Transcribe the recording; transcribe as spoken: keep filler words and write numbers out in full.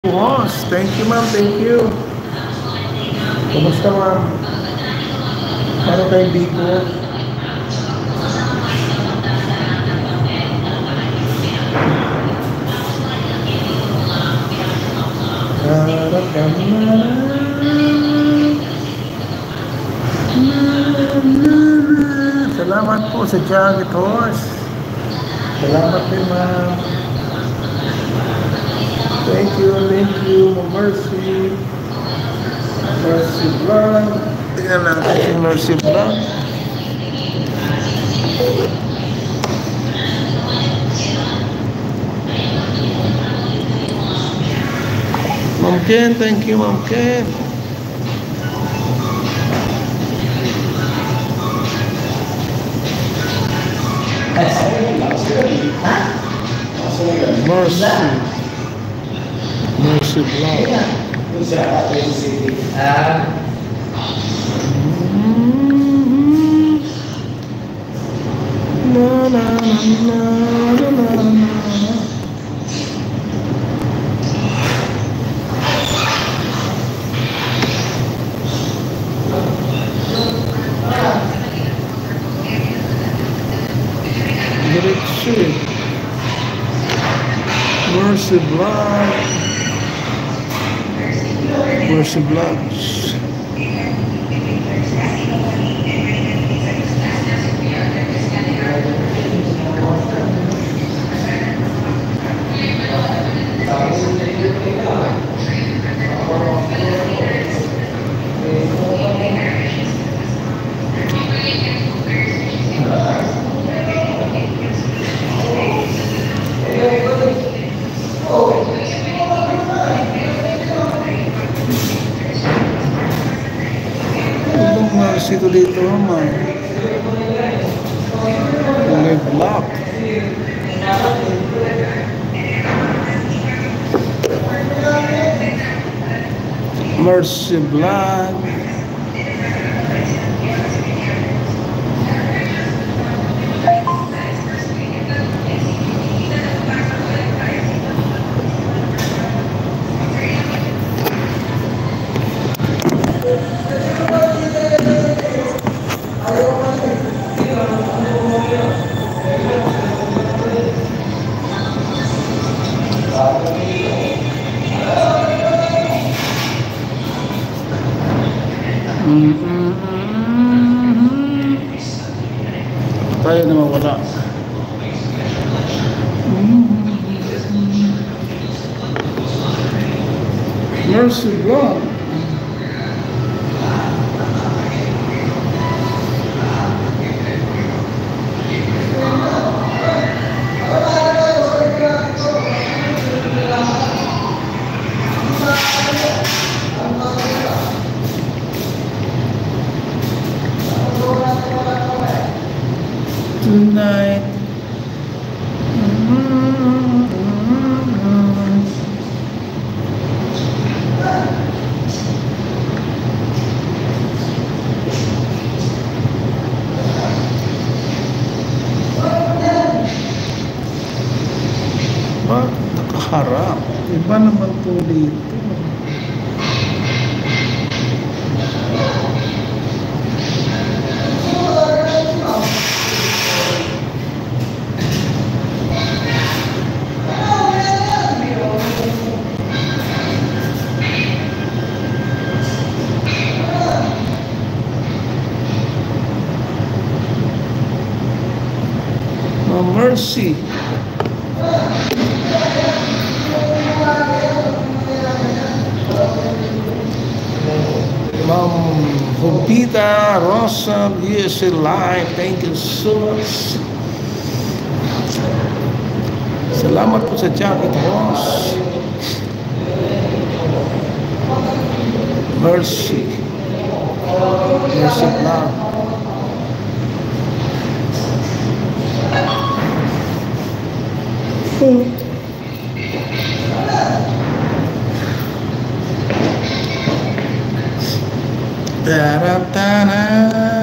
Boss, thank you ma'am, thank you. Kumusta ma'am? Paano kayo dito? Harap ka na. Salamat po sa Jagged Horse. Salamat din ma'am. Thank you, thank you, Mercy. Mercy Vlog. Tingnan natin si Mercy Vlog. Ma'am Ken, thank you, Ma'am Ken. Mercy. Mercy Vlog. Na na na na na na. Diretso eh. Mercy Vlog. Mercy Vlogs. Ito dito naman may block. Mercy Vlog. Mm-hmm. Tayo na mawala. Mm-hmm. Mercy Vlog. Tonight. Bakit nakaharap? Iba naman po dito. Mercy. Ma'am Hubita Rosa, U S A Live, thank you so much. Salamat po sa Jagged Horse. Mercy. Mercy Vlog. Da-da-da-da.